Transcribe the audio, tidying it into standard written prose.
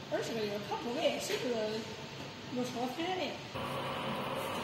20个油，它不会是个有超费的。